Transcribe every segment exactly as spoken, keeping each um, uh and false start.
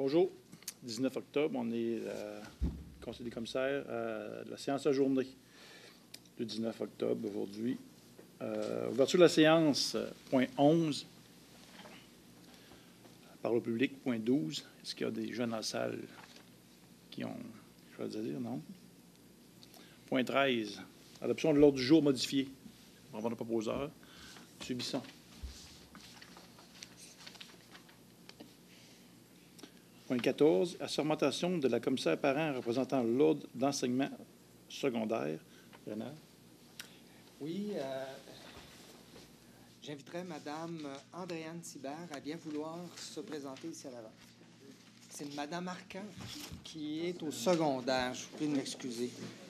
Bonjour. dix-neuf octobre, on est euh, Conseil des commissaires à la séance à journée. Le dix-neuf octobre, aujourd'hui. Euh, ouverture de la séance, point onze. Parole au public, point douze. Est-ce qu'il y a des jeunes en salle qui ont quelque chose à dire? Non. Point treize. Adoption de l'ordre du jour modifié. On va le proposeur. M. Bisson. Point quatorze. Assermentation de la commissaire parent représentant l'ordre d'enseignement secondaire. Renard. Oui, euh, j'inviterai Mme Andréane Thibert à bien vouloir se présenter ici à l'avant. C'est Mme Arcan qui est au secondaire. Je vous prie de m'excuser.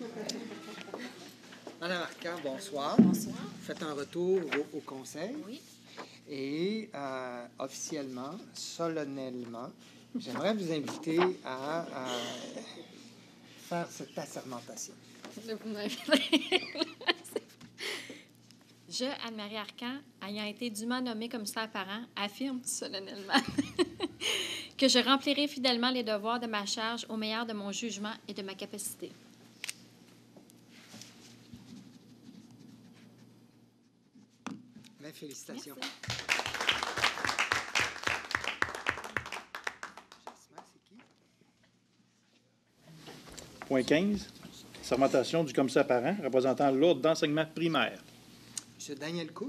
Mme Arcan, bonsoir. Bonsoir. Vous faites un retour au, au conseil. Oui. Et euh, officiellement, solennellement, j'aimerais vous inviter à, à faire cette assermentation. Vous m'inviterez. Je, Anne-Marie Arcan, ayant été dûment nommée commissaire parent, affirme solennellement que je remplirai fidèlement les devoirs de ma charge au meilleur de mon jugement et de ma capacité. Bien, félicitations. Merci. Point quinze. Assermentation du commissaire parent représentant l'ordre d'enseignement primaire. M. Daniel Cook.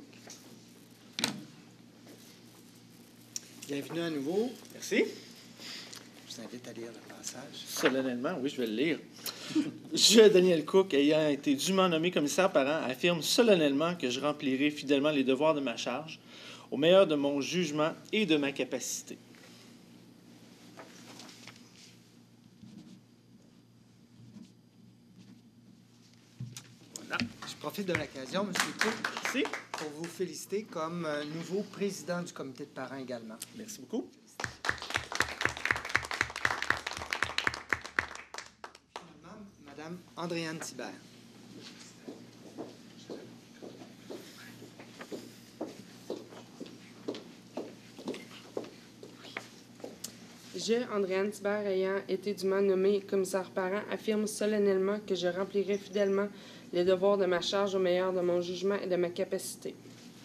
Bienvenue à nouveau. Merci. Je vous invite à lire le passage. Solennellement, oui, je vais le lire. Je, Daniel Cook, ayant été dûment nommé commissaire parent, affirme solennellement que je remplirai fidèlement les devoirs de ma charge, au meilleur de mon jugement et de ma capacité. Voilà. Je profite de l'occasion, M. Cook, Merci. pour vous féliciter comme euh, nouveau président du comité de parents également. Merci beaucoup. Finalement, Mme Andréane Thibert. Je, Andréane Thibert, ayant été dûment nommée commissaire parent, affirme solennellement que je remplirai fidèlement les devoirs de ma charge au meilleur de mon jugement et de ma capacité.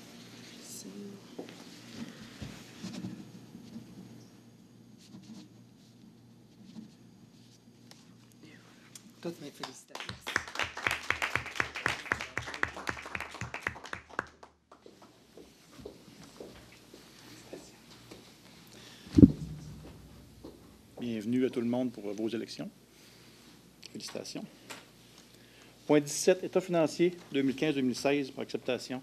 Toutes mes félicitations. Bienvenue à tout le monde pour vos élections. Félicitations. Point dix-sept, État financier deux mille quinze deux mille seize pour acceptation.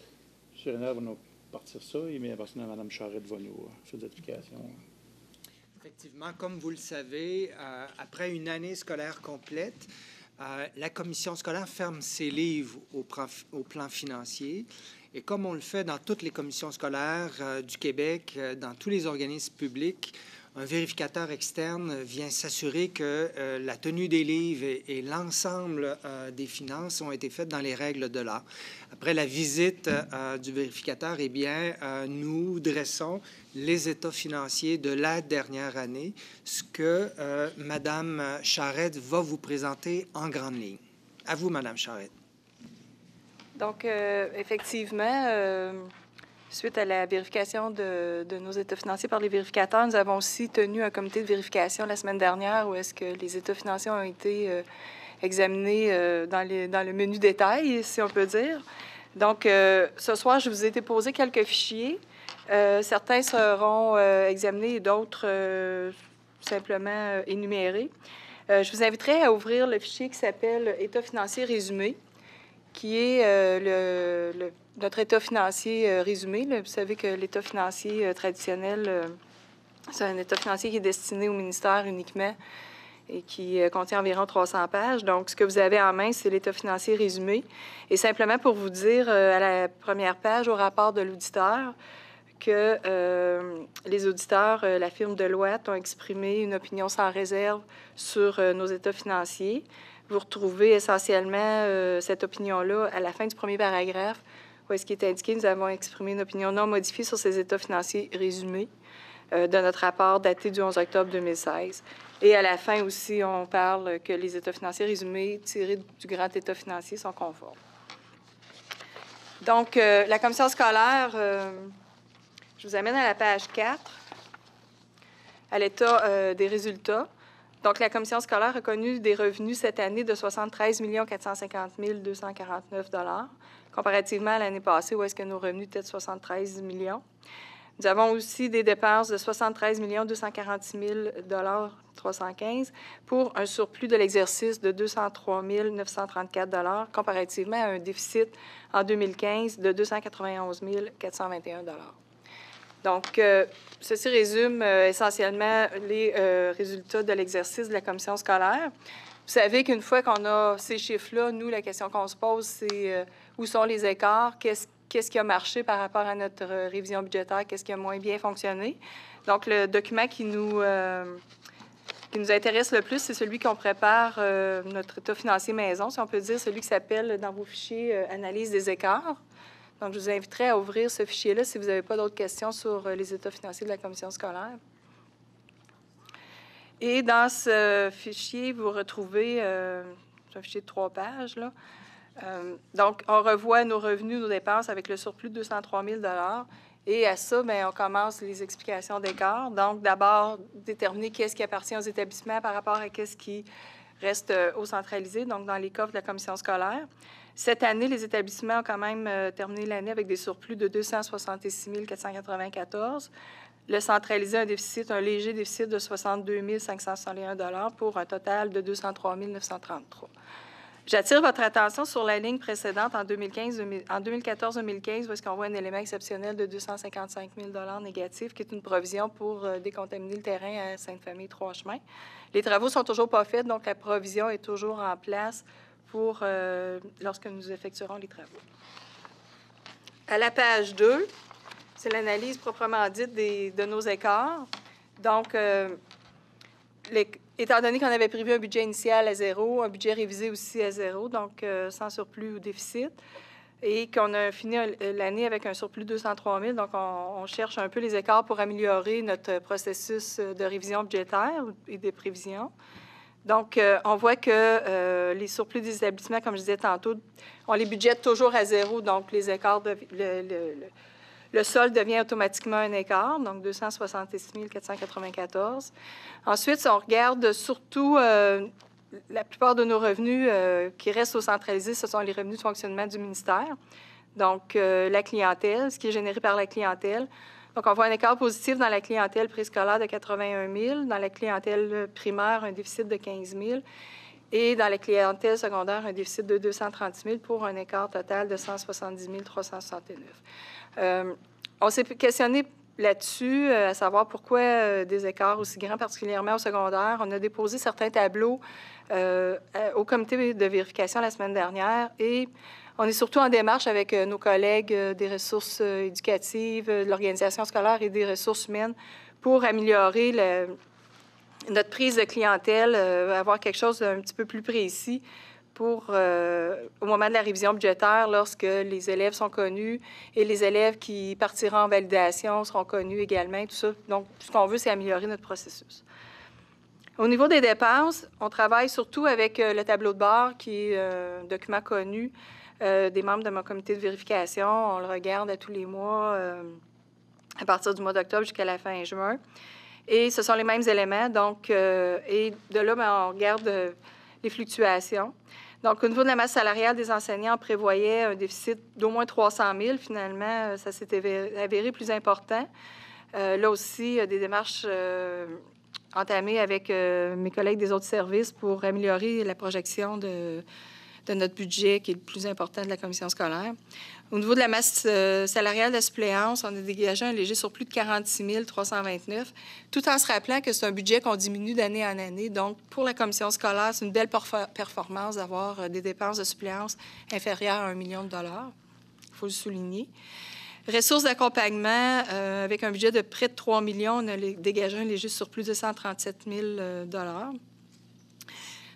M. Renard va nous partir ça, et mais Mme Charette va nous faire des explications. Effectivement, comme vous le savez, euh, après une année scolaire complète, euh, la commission scolaire ferme ses livres au, au plan financier. Et comme on le fait dans toutes les commissions scolaires euh, du Québec, euh, dans tous les organismes publics, un vérificateur externe vient s'assurer que euh, la tenue des livres et, et l'ensemble euh, des finances ont été faites dans les règles de l'art. Après la visite euh, du vérificateur, eh bien, euh, nous dressons les états financiers de la dernière année, ce que euh, Mme Charette va vous présenter en grande ligne. À vous, Mme Charette. Donc, euh, effectivement, euh, suite à la vérification de, de nos états financiers par les vérificateurs, nous avons aussi tenu un comité de vérification la semaine dernière où est-ce que les états financiers ont été euh, examinés euh, dans, les, dans le menu détail, si on peut dire. Donc, euh, ce soir, je vous ai déposé quelques fichiers. Euh, certains seront euh, examinés et d'autres euh, simplement euh, énumérés. Euh, je vous inviterai à ouvrir le fichier qui s'appelle « État financier résumé », qui est euh, le, le, notre état financier euh, résumé. Là. Vous savez que l'état financier euh, traditionnel, euh, c'est un état financier qui est destiné au ministère uniquement et qui euh, contient environ trois cents pages. Donc, ce que vous avez en main, c'est l'état financier résumé. Et simplement pour vous dire, euh, à la première page, au rapport de l'auditeur, que euh, les auditeurs, euh, la firme Deloitte, ont exprimé une opinion sans réserve sur euh, nos états financiers. Vous retrouvez essentiellement euh, cette opinion-là à la fin du premier paragraphe, où est-ce qui est indiqué, nous avons exprimé une opinion non modifiée sur ces états financiers résumés. euh, de notre rapport daté du onze octobre deux mille seize. Et à la fin aussi, on parle que les états financiers résumés tirés du grand état financier sont conformes. Donc, euh, la commission scolaire, euh, je vous amène à la page quatre, à l'état euh, des résultats. Donc, la commission scolaire a connu des revenus cette année de soixante-treize millions quatre cent cinquante mille deux cent quarante-neuf dollars, comparativement à l'année passée où est-ce que nos revenus étaient de soixante-treize millions. Nous avons aussi des dépenses de soixante-treize millions deux cent quarante-six mille trois cent quinze pour un surplus de l'exercice de deux cent trois mille neuf cent trente-quatre dollars, comparativement à un déficit en deux mille quinze de deux cent quatre-vingt-onze mille quatre cent vingt et un dollars. Donc, euh, ceci résume euh, essentiellement les euh, résultats de l'exercice de la commission scolaire. Vous savez qu'une fois qu'on a ces chiffres-là, nous, la question qu'on se pose, c'est euh, où sont les écarts, qu'est-ce Qu'est-ce qui a marché par rapport à notre euh, révision budgétaire? Qu'est-ce qui a moins bien fonctionné? Donc, le document qui nous, euh, qui nous intéresse le plus, c'est celui qu'on prépare, euh, notre état financier maison, si on peut dire, celui qui s'appelle dans vos fichiers euh, « Analyse des écarts ». Donc, je vous inviterai à ouvrir ce fichier-là si vous n'avez pas d'autres questions sur euh, les états financiers de la commission scolaire. Et dans ce fichier, vous retrouvez, euh, c'est un fichier de trois pages, là, Euh, donc, on revoit nos revenus, nos dépenses avec le surplus de deux cent trois mille dollars. Et à ça, bien, on commence les explications d'écart. Donc, d'abord, déterminer qu'est-ce qui appartient aux établissements par rapport à qu'est-ce qui reste euh, au centralisé, donc dans les coffres de la commission scolaire. Cette année, les établissements ont quand même euh, terminé l'année avec des surplus de deux cent soixante-six mille quatre cent quatre-vingt-quatorze. Le centralisé a un déficit, un léger déficit de soixante-deux mille cinq cent soixante et un dollars pour un total de deux cent trois mille neuf cent trente-trois. J'attire votre attention sur la ligne précédente en deux mille quinze, en deux mille quatorze deux mille quinze, où est-ce qu'on voit un élément exceptionnel de deux cent cinquante-cinq mille dollars négatif, qui est une provision pour euh, décontaminer le terrain à Sainte-Famille-Trois-Chemins. Les travaux sont toujours pas faits, donc la provision est toujours en place pour euh, lorsque nous effectuerons les travaux. À la page deux, c'est l'analyse proprement dite des, de nos écarts. Donc, euh, les, étant donné qu'on avait prévu un budget initial à zéro, un budget révisé aussi à zéro, donc euh, sans surplus ou déficit, et qu'on a fini l'année avec un surplus de deux cent trois mille, donc on, on cherche un peu les écarts pour améliorer notre processus de révision budgétaire et de prévision. Donc, euh, on voit que euh, les surplus des établissements, comme je disais tantôt, on les budgète toujours à zéro, donc les écarts, de, le, le, le, le solde devient automatiquement un écart, donc deux cent soixante-six mille quatre cent quatre-vingt-quatorze. Ensuite, si on regarde surtout euh, la plupart de nos revenus euh, qui restent au centralisé, ce sont les revenus de fonctionnement du ministère, donc euh, la clientèle, ce qui est généré par la clientèle. Donc, on voit un écart positif dans la clientèle préscolaire de quatre-vingt-un mille, dans la clientèle primaire, un déficit de quinze mille, et dans la clientèle secondaire, un déficit de deux cent trente mille pour un écart total de cent soixante-dix mille trois cent soixante-neuf. Euh, on s'est questionné là-dessus, euh, à savoir pourquoi euh, des écarts aussi grands, particulièrement au secondaire. On a déposé certains tableaux euh, au comité de vérification la semaine dernière et on est surtout en démarche avec euh, nos collègues euh, des ressources euh, éducatives, euh, de l'organisation scolaire et des ressources humaines pour améliorer le, notre prise de clientèle, euh, avoir quelque chose d'un petit peu plus précis pour, euh, au moment de la révision budgétaire, lorsque les élèves sont connus et les élèves qui partiront en validation seront connus également, tout ça. Donc, ce qu'on veut, c'est améliorer notre processus. Au niveau des dépenses, on travaille surtout avec euh, le tableau de bord, qui est euh, un document connu euh, des membres de mon comité de vérification. On le regarde à tous les mois, euh, à partir du mois d'octobre jusqu'à la fin juin. Et ce sont les mêmes éléments. Donc, euh, et de là, bien, on regarde euh, les fluctuations. Donc, au niveau de la masse salariale des enseignants, on prévoyait un déficit d'au moins trois cent mille. Finalement, ça s'est avéré plus important. Euh, là aussi, il y a des démarches euh, entamées avec euh, mes collègues des autres services pour améliorer la projection de, de notre budget, qui est le plus important de la commission scolaire. Au niveau de la masse euh, salariale de suppléance, on a dégagé un léger surplus de quarante-six mille trois cent vingt-neuf, tout en se rappelant que c'est un budget qu'on diminue d'année en année. Donc, pour la commission scolaire, c'est une belle performance d'avoir euh, des dépenses de suppléance inférieures à un million de dollars. Il faut le souligner. Ressources d'accompagnement, euh, avec un budget de près de trois millions, on a dégagé un léger surplus de cent trente-sept mille dollars.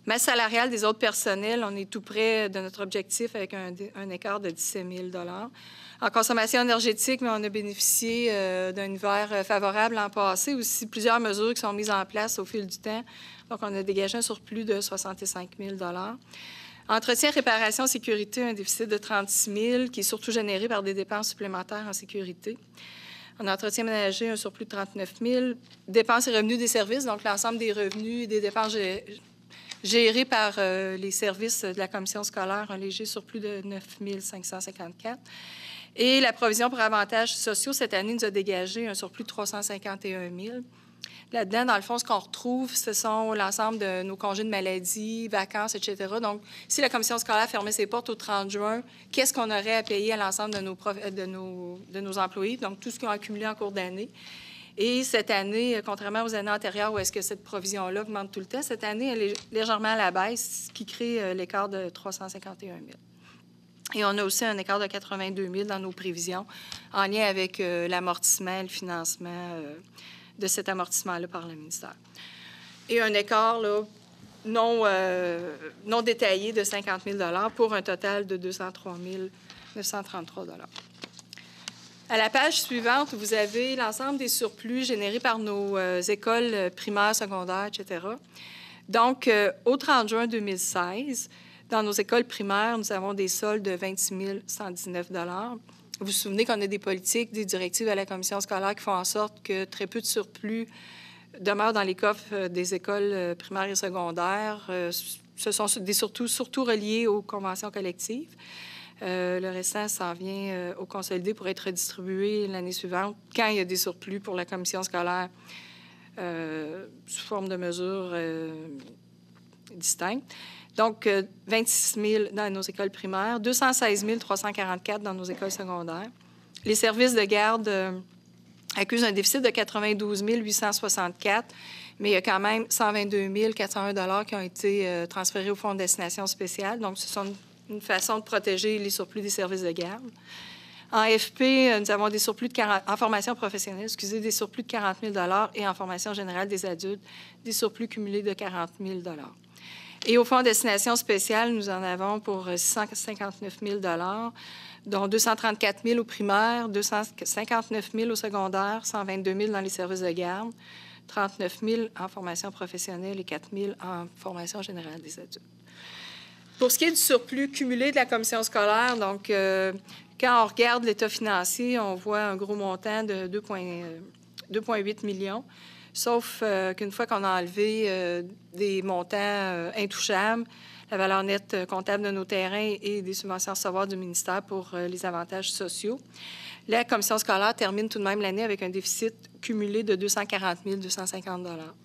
Masse salariale des autres personnels, on est tout près de notre objectif avec un, un écart de dix-sept mille dollars. En consommation énergétique, mais on a bénéficié euh, d'un hiver favorable l'an passé. Aussi, plusieurs mesures qui sont mises en place au fil du temps. Donc, on a dégagé un surplus de soixante-cinq mille dollars. Entretien, réparation, sécurité, un déficit de trente-six mille qui est surtout généré par des dépenses supplémentaires en sécurité. En entretien ménager, un surplus de trente-neuf mille. Dépenses et revenus des services, donc l'ensemble des revenus et des dépenses gérés par euh, les services de la commission scolaire, un léger surplus de neuf mille cinq cent cinquante-quatre. Et la provision pour avantages sociaux, cette année, nous a dégagé un surplus de trois cent cinquante et un mille. Là-dedans, dans le fond, ce qu'on retrouve, ce sont l'ensemble de nos congés de maladie, vacances, et cetera. Donc, si la commission scolaire fermait ses portes au trente juin, qu'est-ce qu'on aurait à payer à l'ensemble de nos, prof... de, nos... de nos employés? Donc, tout ce qu'ils ont accumulé en cours d'année. Et cette année, contrairement aux années antérieures où est-ce que cette provision-là augmente tout le temps, cette année, elle est légèrement à la baisse, ce qui crée l'écart de trois cent cinquante et un mille. Et on a aussi un écart de quatre-vingt-deux mille dans nos prévisions en lien avec euh, l'amortissement, le financement euh, de cet amortissement-là par le ministère. Et un écart là, non, euh, non détaillé de cinquante mille dollars pour un total de deux cent trois mille neuf cent trente-trois dollars. À la page suivante, vous avez l'ensemble des surplus générés par nos euh, écoles primaires, secondaires, et cetera. Donc, euh, au trente juin deux mille seize, dans nos écoles primaires, nous avons des soldes de vingt-six mille cent dix-neuf dollars. Vous vous souvenez qu'on a des politiques, des directives à la commission scolaire qui font en sorte que très peu de surplus demeurent dans les coffres des écoles primaires et secondaires. Ce sont des surtout, surtout reliés aux conventions collectives. Euh, le restant s'en vient euh, au consolidé pour être redistribué l'année suivante quand il y a des surplus pour la commission scolaire euh, sous forme de mesures euh, distinctes. Donc, euh, vingt-six mille dans nos écoles primaires, deux cent seize mille trois cent quarante-quatre dans nos écoles secondaires. Les services de garde euh, accusent un déficit de quatre-vingt-douze mille huit cent soixante-quatre, mais il y a quand même cent vingt-deux mille quatre cent un dollars qui ont été euh, transférés au Fonds de destination spéciale. Donc, ce sont une façon de protéger les surplus des services de garde. En F P, nous avons des surplus de quarante... en formation professionnelle, excusez, des surplus de quarante mille dollars et en formation générale des adultes, des surplus cumulés de quarante mille dollars. Et au Fonds de destination spéciale, nous en avons pour six cent cinquante-neuf mille dollars, dont deux cent trente-quatre mille au primaire, deux cent cinquante-neuf mille au secondaire, cent vingt-deux mille dans les services de garde, trente-neuf mille en formation professionnelle et quatre mille en formation générale des adultes. Pour ce qui est du surplus cumulé de la commission scolaire, donc, euh, quand on regarde l'état financier, on voit un gros montant de deux virgule huit millions, sauf euh, qu'une fois qu'on a enlevé euh, des montants euh, intouchables, la valeur nette euh, comptable de nos terrains et des subventions à recevoir du ministère pour euh, les avantages sociaux, la commission scolaire termine tout de même l'année avec un déficit cumulé de deux cent quarante mille deux cent cinquante dollars.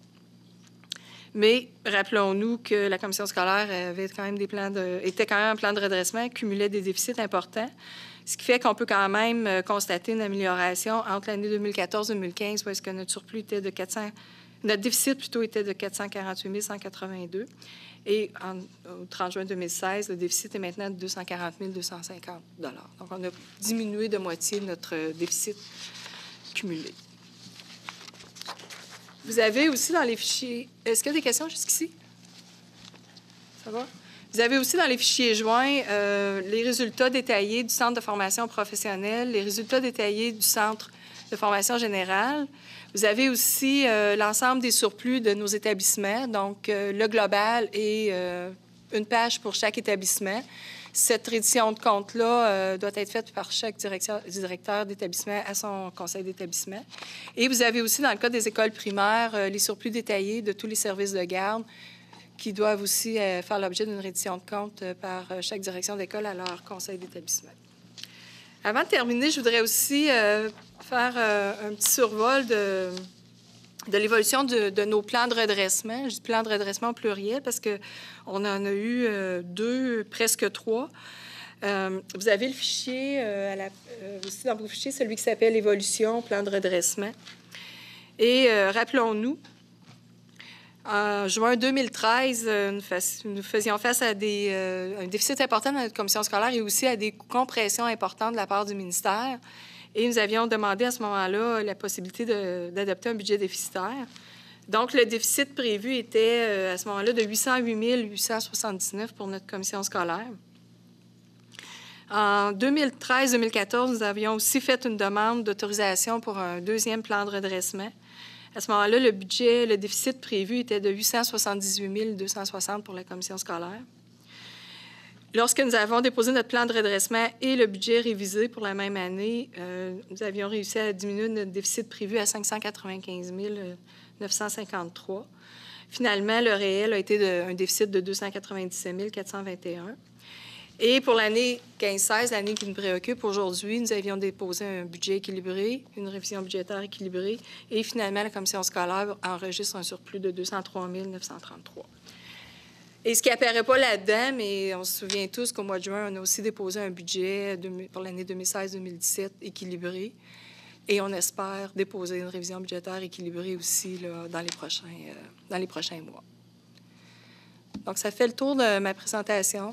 Mais rappelons-nous que la commission scolaire avait quand même des plans de, était quand même un plan de redressement, cumulait des déficits importants, ce qui fait qu'on peut quand même constater une amélioration entre l'année deux mille quatorze deux mille quinze, où est-ce que notre surplus était de quatre cents, notre déficit plutôt était de quatre cent quarante-huit mille cent quatre-vingt-deux, et en, au trente juin deux mille seize, le déficit est maintenant de deux cent quarante mille deux cent cinquante dollars. Donc, on a diminué de moitié notre déficit cumulé. Vous avez aussi dans les fichiers... Est-ce qu'il y a des questions jusqu'ici? Ça va? Vous avez aussi dans les fichiers joints euh, les résultats détaillés du Centre de formation professionnelle, les résultats détaillés du Centre de formation générale. Vous avez aussi euh, l'ensemble des surplus de nos établissements, donc euh, le global et euh, une page pour chaque établissement. Cette reddition de compte-là euh, doit être faite par chaque directeur, directeur d'établissement à son conseil d'établissement. Et vous avez aussi, dans le cas des écoles primaires, euh, les surplus détaillés de tous les services de garde qui doivent aussi euh, faire l'objet d'une reddition de compte euh, par euh, chaque direction d'école à leur conseil d'établissement. Avant de terminer, je voudrais aussi euh, faire euh, un petit survol de... de l'évolution de, de nos plans de redressement. Je dis plans de redressement au pluriel parce qu'on en a eu euh, deux, presque trois. Euh, vous avez le fichier, euh, à la, euh, aussi dans vos fichiers, celui qui s'appelle Évolution, plan de redressement. Et euh, rappelons-nous, en juin deux mille treize, euh, nous, fas, nous faisions face à des, euh, un déficit important dans notre commission scolaire et aussi à des compressions importantes de la part du ministère. Et nous avions demandé à ce moment-là la possibilité de, d'adopter un budget déficitaire. Donc, le déficit prévu était euh, à ce moment-là de huit cent huit mille huit cent soixante-dix-neuf pour notre commission scolaire. En deux mille treize deux mille quatorze, nous avions aussi fait une demande d'autorisation pour un deuxième plan de redressement. À ce moment-là, le budget, le déficit prévu était de huit cent soixante-dix-huit mille deux cent soixante pour la commission scolaire. Lorsque nous avons déposé notre plan de redressement et le budget révisé pour la même année, euh, nous avions réussi à diminuer notre déficit prévu à cinq cent quatre-vingt-quinze mille neuf cent cinquante-trois. Finalement, le réel a été de, un déficit de deux cent quatre-vingt-dix-sept mille quatre cent vingt et un. Et pour l'année quinze seize, l'année qui nous préoccupe aujourd'hui, nous avions déposé un budget équilibré, une révision budgétaire équilibrée, et finalement, la commission scolaire enregistre un surplus de deux cent trois mille neuf cent trente-trois. Et ce qui n'apparaît pas là-dedans, mais on se souvient tous qu'au mois de juin, on a aussi déposé un budget pour l'année deux mille seize deux mille dix-sept équilibré, et on espère déposer une révision budgétaire équilibrée aussi là, dans les prochains, euh, dans les prochains mois. Donc, ça fait le tour de ma présentation.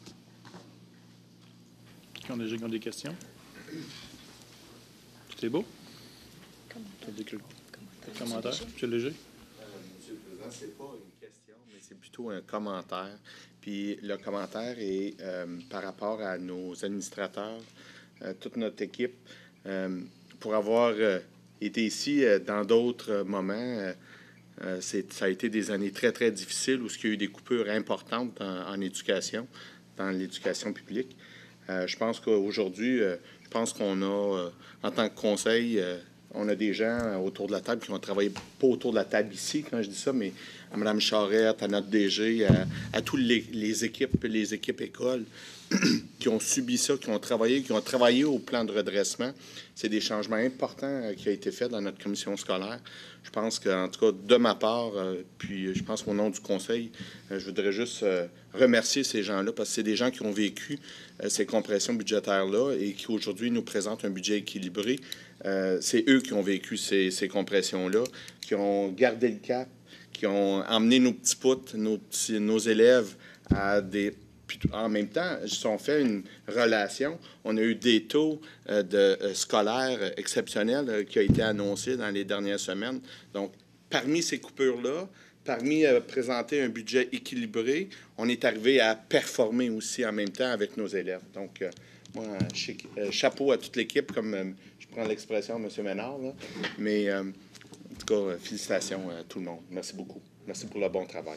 Qui ont déjà qui ont des questions? Tout est beau? Commentaire. Commentaire. Monsieur Léger? Euh, Monsieur le Président, c'est pas une question, mais c'est plutôt un commentaire. Puis le commentaire est euh, par rapport à nos administrateurs, euh, toute notre équipe, euh, pour avoir euh, été ici euh, dans d'autres moments. Euh, euh, c'est, ça a été des années très, très difficiles où il y a eu des coupures importantes en, en éducation, dans l'éducation publique. Euh, je pense qu'aujourd'hui, euh, je pense qu'on a, euh, en tant que conseil, euh, on a des gens autour de la table qui ont travaillé, pas autour de la table ici, quand je dis ça, mais à Mme Charette, à notre D G, à, à toutes les, les équipes, les équipes écoles qui ont subi ça, qui ont travaillé, qui ont travaillé au plan de redressement. C'est des changements importants euh, qui ont été faits dans notre commission scolaire. Je pense qu'en tout cas, de ma part, euh, puis je pense qu'au nom du conseil, euh, je voudrais juste euh, remercier ces gens-là parce que c'est des gens qui ont vécu euh, ces compressions budgétaires-là et qui aujourd'hui nous présentent un budget équilibré. Euh, c'est eux qui ont vécu ces, ces compressions-là, qui ont gardé le cap, qui ont emmené nos petits poutres, nos, petits, nos élèves à des... Puis en même temps, ils ont fait une relation. On a eu des taux euh, de euh, scolaires exceptionnels euh, qui ont été annoncés dans les dernières semaines. Donc, parmi ces coupures-là, parmi euh, présenter un budget équilibré, on est arrivé à performer aussi en même temps avec nos élèves. Donc, euh, moi, euh, chapeau à toute l'équipe, comme euh, je prends l'expression de M. Ménard, là. Mais euh, en tout cas, euh, félicitations à tout le monde. Merci beaucoup. Merci pour le bon travail.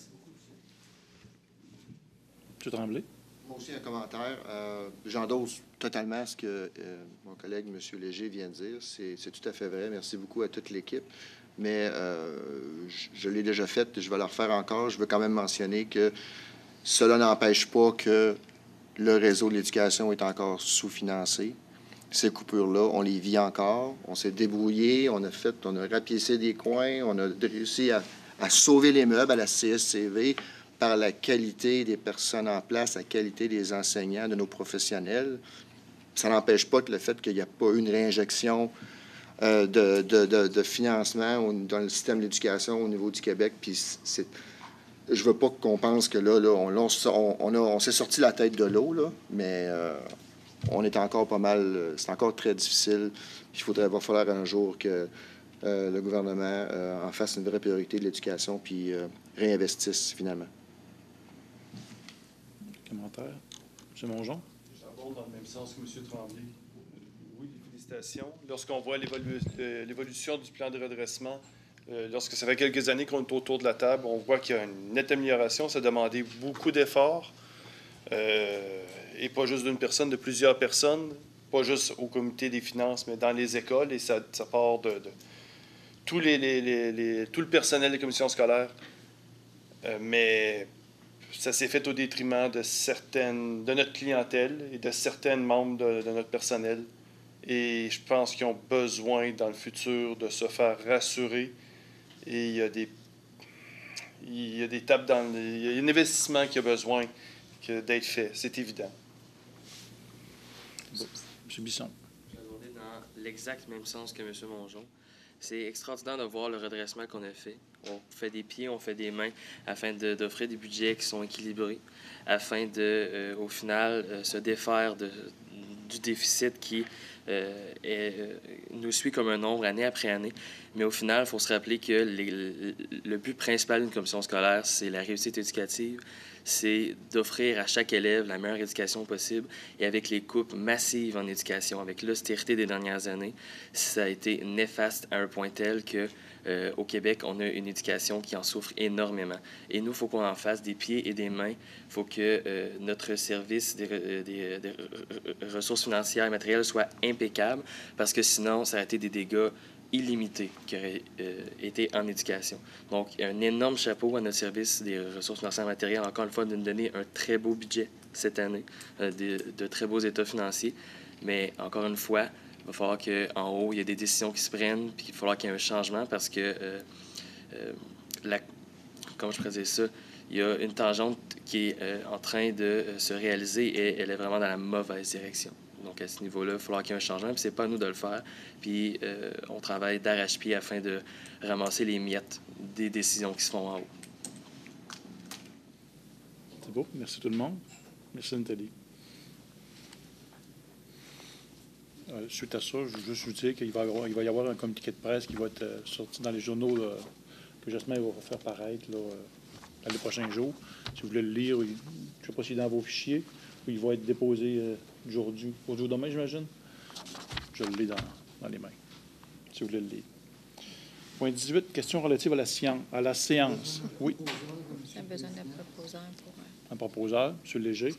M. Tremblay. Moi aussi, un commentaire. Euh, J'endosse totalement ce que euh, mon collègue, M. Léger, vient de dire. C'est tout à fait vrai. Merci beaucoup à toute l'équipe. Mais euh, je, je l'ai déjà fait, je vais le refaire encore. Je veux quand même mentionner que cela n'empêche pas que le réseau de l'éducation est encore sous-financé. Ces coupures-là, on les vit encore. On s'est débrouillé, on a fait, on a rapiécé des coins, on a réussi à, à sauver les meubles à la C S C V par la qualité des personnes en place, la qualité des enseignants, de nos professionnels. Ça n'empêche pas que le fait qu'il n'y a pas eu une réinjection euh, de, de, de, de financement dans le système de l'éducation au niveau du Québec. Puis c'est, je veux pas qu'on pense que là, là on, on, on, on s'est sorti la tête de l'eau, là, mais euh, on est encore pas mal, c'est encore très difficile. Il faudrait, va falloir un jour que euh, le gouvernement euh, en fasse une vraie priorité de l'éducation puis euh, réinvestisse finalement. Commentaire. M. Mongeon. J'aborde dans le même sens que M. Tremblay. Oui, félicitations. Lorsqu'on voit l'évolution du plan de redressement, euh, lorsque ça fait quelques années qu'on est autour de la table, on voit qu'il y a une nette amélioration. Ça a demandé beaucoup d'efforts, euh, et pas juste d'une personne, de plusieurs personnes, pas juste au comité des finances, mais dans les écoles, et ça, ça part de, de tous les, les, les, les, tout le personnel des commissions scolaires. Euh, mais ça s'est fait au détriment de certaines, de notre clientèle et de certains membres de, de notre personnel. Et je pense qu'ils ont besoin, dans le futur, de se faire rassurer. Et il y a des, il y a des tapes dans... Il y a un investissement qui a besoin d'être fait. C'est évident. Bon. M. Bisson. Je vais aborder dans l'exact même sens que M. Mongeon. C'est extraordinaire de voir le redressement qu'on a fait. On fait des pieds, on fait des mains afin d'offrir de, des budgets qui sont équilibrés, afin de, euh, au final, euh, se défaire de, du déficit qui, euh, est, euh, nous suit comme un nombre année après année. Mais au final, il faut se rappeler que les, le, le but principal d'une commission scolaire, c'est la réussite éducative, c'est d'offrir à chaque élève la meilleure éducation possible. Et avec les coupes massives en éducation, avec l'austérité des dernières années, ça a été néfaste à un point tel que Euh, au Québec, on a une éducation qui en souffre énormément. Et nous, il faut qu'on en fasse des pieds et des mains. Il faut que euh, notre service des, des, des, des ressources financières et matérielles soit impeccable, parce que sinon, ça aurait été des dégâts illimités qui auraient euh, été en éducation. Donc, un énorme chapeau à notre service des ressources financières et matérielles, encore une fois, de nous donner un très beau budget cette année, euh, de, de très beaux états financiers. Mais encore une fois, il va falloir qu'en haut, il y ait des décisions qui se prennent, puis il va falloir qu'il y ait un changement parce que, euh, euh, la, comment je pourrais dire ça, il y a une tangente qui est euh, en train de euh, se réaliser et elle est vraiment dans la mauvaise direction. Donc, à ce niveau-là, il va falloir qu'il y ait un changement, puis c'est pas à nous de le faire. Puis, euh, on travaille d'arrache-pied afin de ramasser les miettes des décisions qui se font en haut. C'est beau. Merci tout le monde. Merci, Nathalie. Euh, suite à ça, je veux juste vous dire qu'il va y avoir, il va y avoir un communiqué de presse qui va être euh, sorti dans les journaux là, que j'espère va faire paraître là, euh, dans les prochains jours. Si vous voulez le lire, il, je ne sais pas s'il est dans vos fichiers, ou il va être déposé euh, aujourd'hui, aujourd'hui ou demain, j'imagine. Je le lis dans, dans les mains, si vous voulez le lire. Point dix-huit, question relative à la, science, à la séance. Oui. Il y a besoin d'un proposeur pour... Un proposeur, M. Léger.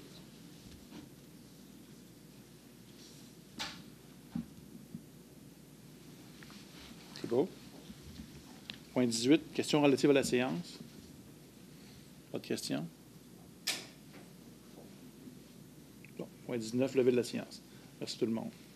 C'est beau. Point dix-huit, question relative à la séance. Pas de question? Bon. Point dix-neuf, levée de la séance. Merci tout le monde.